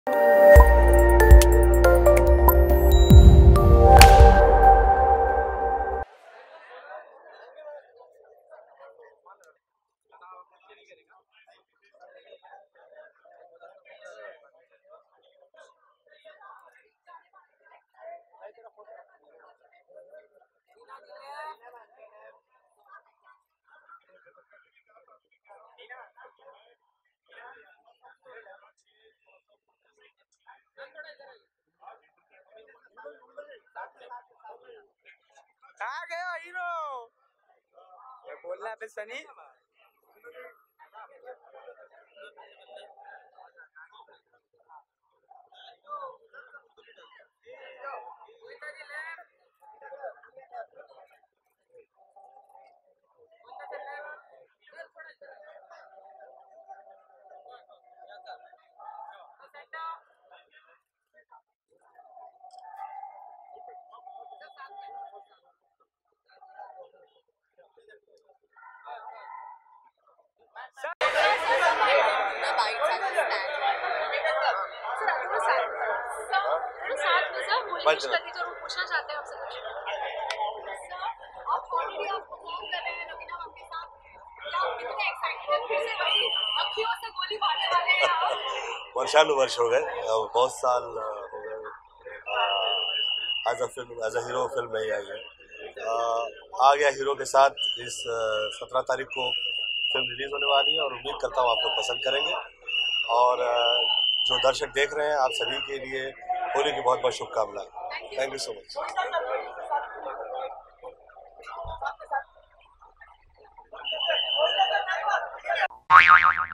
कहाँ गया हीरो? बोलना पे सनी। पूछना चाहते हैं आपसे कुछ। आप ऑलरेडी आप परफॉर्म कर रहे हैं रवीना मैम के साथ, क्या आप कितने एक्साइटेड हैं? फिर से वही अखियों से गोली मारने वाले हैं आप? वर्षानुवर्ष हो गए, बहुत साल हो गए एज अ हीरो फिल्म नहीं आई है। आ गया हीरो के साथ। इस 17 तारीख को फिल्म रिलीज होने वाली है और उम्मीद करता हूँ आप लोग पसंद करेंगे। और जो दर्शक देख रहे हैं, आप सभी के लिए होली की बहुत बहुत शुभकामनाएं। Thank you so much.